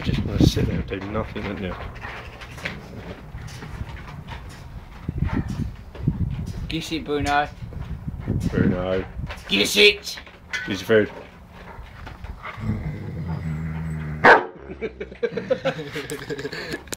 just want to sit there and do nothing, don't you? Kiss it, Bruno. Bruno. Kiss it! Use your food.